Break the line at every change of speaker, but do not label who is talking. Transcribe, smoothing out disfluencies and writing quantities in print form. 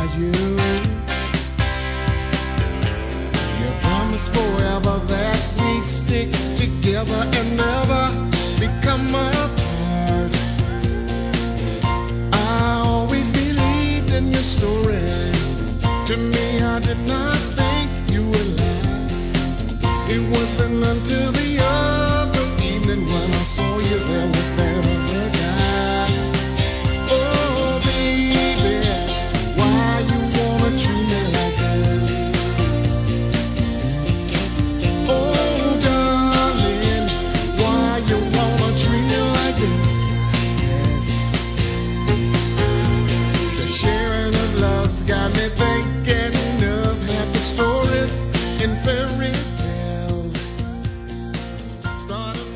about you. You promised forever that we'd stick together and never become apart. I always believed in your story. To me, I did not think you would lie. It wasn't until the other evening when I saw you there with that other guy. Oh, baby, why you wanna treat me like this? Oh, darling, why you wanna treat me like this? Yes, the sharing of love's got me thinking of happy stories and fairy tales. Starting